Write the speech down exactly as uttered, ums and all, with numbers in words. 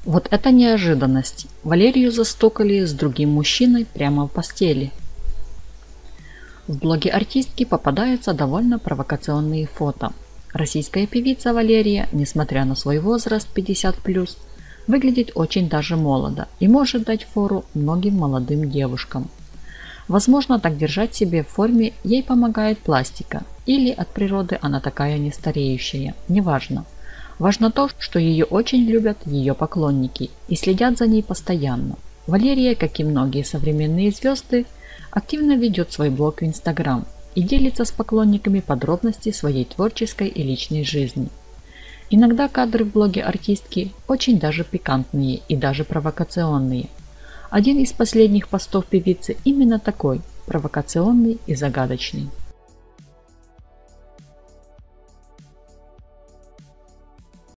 Вот это неожиданность. Валерию застукали с другим мужчиной прямо в постели. В блоге артистки попадаются довольно провокационные фото. Российская певица Валерия, несмотря на свой возраст пятьдесят плюс, выглядит очень даже молодо и может дать фору многим молодым девушкам. Возможно, так держать себя в форме ей помогает пластика, или от природы она такая не стареющая, неважно. Важно то, что ее очень любят ее поклонники и следят за ней постоянно. Валерия, как и многие современные звезды, активно ведет свой блог в Instagram и делится с поклонниками подробностей своей творческой и личной жизни. Иногда кадры в блоге артистки очень даже пикантные и даже провокационные. Один из последних постов певицы именно такой, провокационный и загадочный.